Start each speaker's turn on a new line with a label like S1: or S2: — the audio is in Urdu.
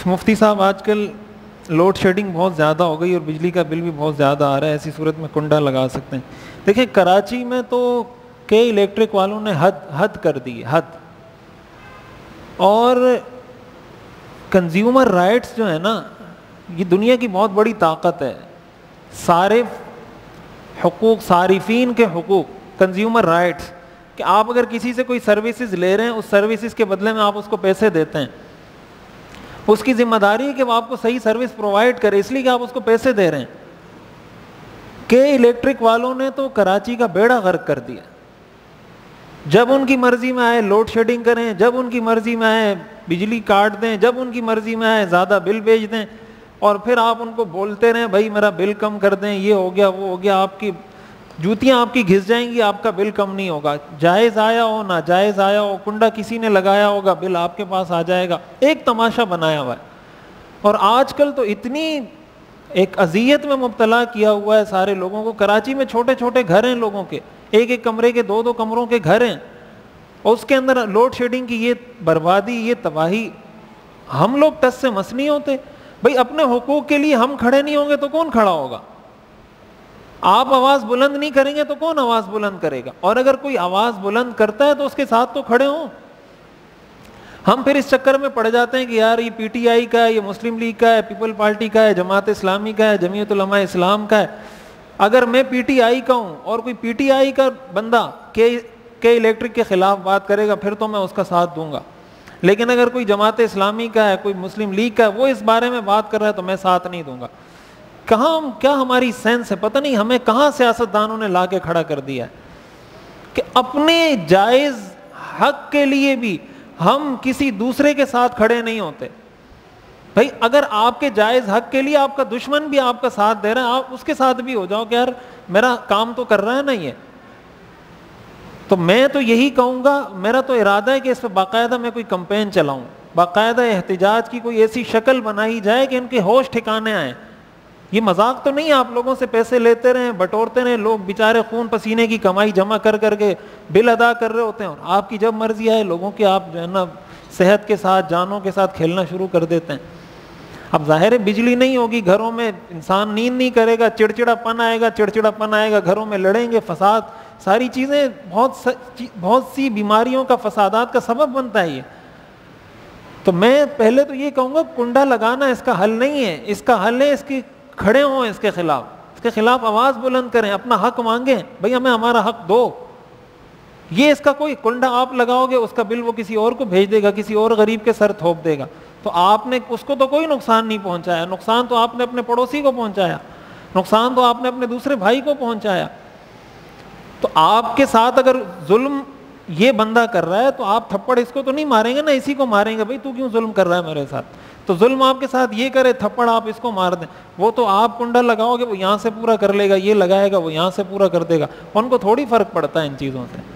S1: مفتی صاحب آج کل لوڈ شیڈنگ بہت زیادہ ہو گئی اور بجلی کا بل بھی بہت زیادہ آ رہا ہے, ایسی صورت میں کنڈا لگا سکتے ہیں. دیکھیں کراچی میں تو کئی الیکٹرک والوں نے حد کر دی, حد. اور کنزیومر رائٹس جو ہے نا, یہ دنیا کی بہت بڑی طاقت ہے. صارف حقوق, صارفین کے حقوق, کنزیومر رائٹس, کہ آپ اگر کسی سے کوئی سروسز لے رہے ہیں, اس سروسز کے بدلے میں آپ اس کو پیسے دیتے ہیں, اس کی ذمہ داری ہے کہ وہ آپ کو صحیح سروس پرووائڈ کرے, اس لیے کہ آپ اس کو پیسے دے رہے ہیں. کہ الیکٹرک والوں نے تو کراچی کا بیڑا غرق کر دیا. جب ان کی مرضی میں آئے لوڈ شیڈنگ کریں, جب ان کی مرضی میں آئے بجلی کاٹ دیں, جب ان کی مرضی میں آئے زیادہ بل بھیج دیں, اور پھر آپ ان کو بولتے رہیں بھائی میرا بل کم کر دیں, یہ ہو گیا وہ ہو گیا. آپ کی جوتیاں آپ کی گھس جائیں گی, آپ کا بل کم نہیں ہوگا. جائز آیا ہو ناجائز آیا ہو, کنڈا کسی نے لگایا ہوگا, بل آپ کے پاس آ جائے گا. ایک تماشا بنایا ہوا ہے. اور آج کل تو اتنی ایک اذیت میں مبتلا کیا ہوا ہے سارے لوگوں کو. کراچی میں چھوٹے چھوٹے گھر ہیں لوگوں کے, ایک ایک کمرے کے, دو دو کمروں کے گھر ہیں, اور اس کے اندر لوڈ شیڈنگ کی یہ بربادی, یہ تباہی. ہم لوگ ٹس سے مس نہیں ہوتے بھائی. اپنے حقوق کے لیے ہم کھڑے نہیں ہوں گے تو کون کھڑا ہوگا؟ آپ آواز بلند نہیں کریں گے تو کون آواز بلند کرے گا؟ اور اگر کوئی آواز بلند کرتا ہے تو اس کے ساتھ تو کھڑے ہوں. ہم پھر اس چکر میں پڑ جاتے ہیں کہ یار یہ پی ٹی آئی کا ہے, یہ مسلم لیگ کا ہے, پیپل پارٹی کا ہے, جماعت اسلامی کا ہے, جمعیت علماء اسلام کا ہے. اگر میں پی ٹی آئی کا ہوں اور کوئی پی ٹی آئی کا بندہ کہ الیکٹرک کے خلاف بات کرے گا, پھر تو میں اس کا ساتھ دوں گا. لیکن اگر کوئی جماعت اسلامی کا ہے, کوئی مسلم لیگ کا ہے, وہ اس بارے میں بات کر رہا ہے تو میں ساتھ نہیں دوں گا. کہاں کیا ہماری سینس ہے؟ پتہ نہیں ہمیں کہاں سیاستدانوں نے لا کے کھڑا کر دیا ہے کہ اپنے جائز حق کے لیے بھی ہم کسی دوسرے کے ساتھ کھڑے نہیں ہوتے. بھائی اگر آپ کے جائز حق کے لیے آپ کا دشمن بھی آپ کا ساتھ دے رہا ہے, آپ اس کے ساتھ بھی ہو جاؤ کہ یار میرا کام تو کر رہا ہے نا یہ. تو میں تو یہی کہوں گا, میرا تو ارادہ ہے کہ اس پہ باقاعدہ میں کوئی کمپین چلاؤں, باقاعدہ احتجاج کی کوئی ایسی شکل بنائی جائے کہ ان کے ہوش ٹھکانے آئیں. یہ مذاق تو نہیں, آپ لوگوں سے پیسے لیتے رہیں, بٹورتے رہیں, لوگ بیچارے خون پسینے کی کمائی جمع کر کر کے بل ادا کر رہے ہوتے ہیں, اور آپ کی جب مرضی آئے لوگوں کے آپ جو ہے نا صحت کے ساتھ, جانوں کے ساتھ کھیلنا شروع کر دیتے ہیں. اب ظاہر ہے بجلی نہیں ہوگی گھروں میں, انسان نیند نہیں کرے گا, چڑچڑا پن آئے گا, گھروں میں لڑیں گے, فساد, ساری چیزیں, بہت سی بیماریوں کا, فسادات کا سبب بنتا ہے یہ. تو میں پہلے تو یہ کہوں گا کنڈا لگانا اس کا حل نہیں ہے. اس کا حل ہے اس کی کھڑے ہوں, اس کے خلاف آواز بلند کریں, اپنا حق مانگیں, بھئی ہمیں ہمارا حق دو. یہ اس کا کوئی کنڈا آپ لگاؤ گے, اس کا بل وہ کسی اور کو بھیج دے گا, کسی اور غریب کے سر تھوپ دے گا, تو آپ نے اس کو تو کوئی نقصان نہیں پہنچایا. نقصان تو آپ نے اپنے پڑوسی کو پہنچایا, نقصان تو آپ نے اپنے دوسرے بھائی کو پہنچایا. تو آپ کے ساتھ اگر ظلم یہ بندہ کر رہا ہے تو آپ تھپڑ اس کو تو نہیں ماریں گے نا, اسی کو ماریں گے, بھئی تو کیوں ظلم کر رہا ہے میرے ساتھ. تو ظلم آپ کے ساتھ یہ کرے, تھپڑ آپ اس کو مار دیں. وہ تو آپ کنڈا لگاؤ گے وہ یہاں سے پورا کر لے گا, یہ لگائے گا وہ یہاں سے پورا کر دے گا. ان کو تھوڑی فرق پڑتا ہے ان چیزوں سے.